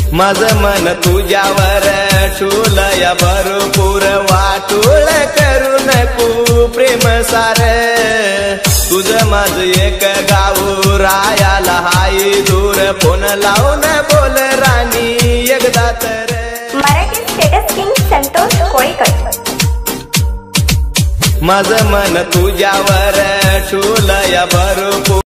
माझं मन तुझ्यावर ठुलय भरपूर वाटूळ करू नको प्रेम सार तुझं माझं एक गाव रायाला हाय दूर फोन लावून बोल राणी एकदा तर मराठी स्टेटस किंग संतोष कोलेकर माझं मन तुझ्यावर ठुलय भरपूर